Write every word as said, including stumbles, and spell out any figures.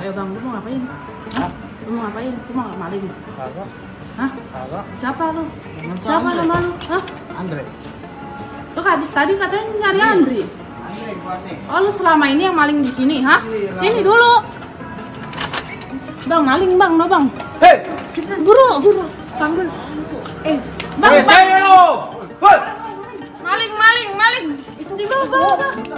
Ayo bang, lu mau ngapain? Hah? Lu mau ngapain? Lu mau maling? Kagak. Hah? Kagak. Siapa lu? Nama gua Siapa Andre. nama lu? Hah? Andre. Lu kan tadi katanya nyari Andri. Andre gua nih. Oh, lu selama ini yang maling di sini, hah? Iya. Sini dulu. Bang, maling bang, no bang. Hei, Buru, buru. Panggil. Eh, bang, hei, bang. saya lu. Hei. Maling, maling, maling. Itu di bawah, bawah, bawah.